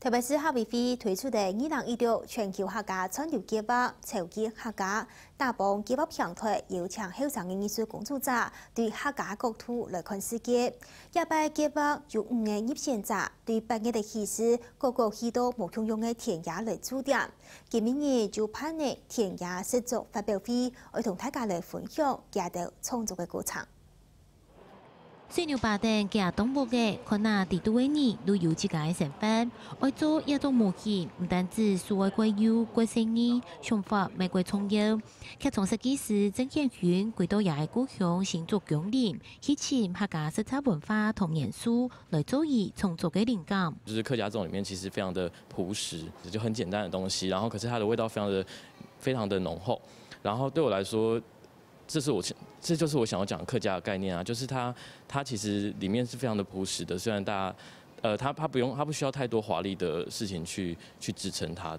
特别是夏威夷推出的2016全球客家创流计划，筹集客家大帮计划平台，邀请后生的艺术工作者对客家国土来看世界。也摆计划由5个入选者对8个的启示，各个许多无共用的田野来指点。今日就办的田野实作发表会，会同大家来分享家的创作的过程。 水牛巴登加东部嘅，可能地都为你都有自家成分。爱做一种模型，唔单止是爱贵有贵生意，想法玫瑰创业。客从设计师曾建云，归到也系故乡新竹江林，去请客家色彩文化同元素来做以创作嘅灵感。 就是客家粽里面其实非常的朴实，就很简单的东西，然后可是它的味道非常的浓厚，然后对我来说。 这就是我想要讲的客家的概念啊，就是它其实里面是非常的朴实的，虽然大家它不需要太多华丽的事情去支撑它。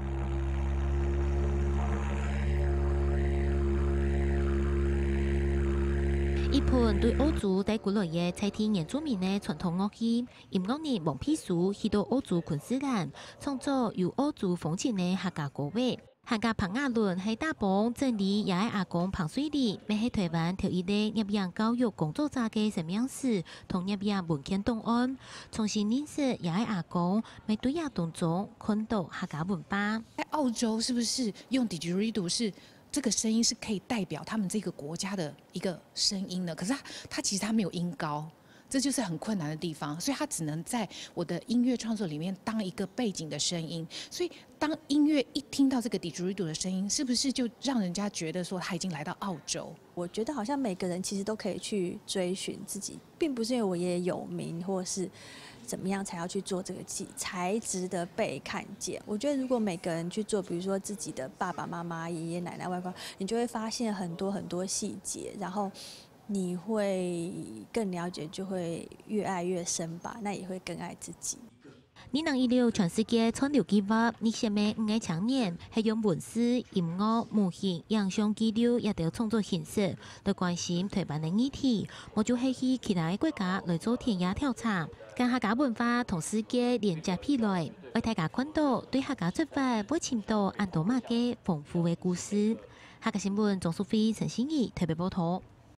一盘对欧洲带过来的采听原住民的传统乐器，音乐人王皮书去到欧洲昆士兰，创作有欧洲风情的客家歌曲。 客家彭雅伦喺大埔镇里也喺阿公彭水里，咪喺台湾头一代入洋教育工作者嘅什么样事，同入洋文献档案，重新认识也喺阿公咪对亚当中看到客家文化。 在澳洲是不是用 didgeridoo 是这个声音是可以代表他们这个国家的一个声音呢？可是它其实它没有音高。 这就是很困难的地方，所以它只能在我的音乐创作里面当一个背景的声音。所以当音乐一听到这个 didgeridoo 的声音，是不是就让人家觉得说他已经来到澳洲？ 我觉得好像每个人其实都可以去追寻自己，并不是因为我也有名或是怎么样才要去做这个才值得被看见。我觉得如果每个人去做，比如说自己的爸爸妈妈、爷爷奶奶、外公，你就会发现很多细节，然后。 你会更了解，就会越爱越深吧。那也会更爱自己。 2016全世界创流计划，你下面5个青年系用文字、音乐、模型、影像记录一条创作形式来关心台湾的议题。我就系去其他国家来做田野调查，将客家文化同世界连接起来，为大家看到对客家做法不深度按多马嘅丰富的故事。客家新闻钟淑菲、陈欣怡特别报道。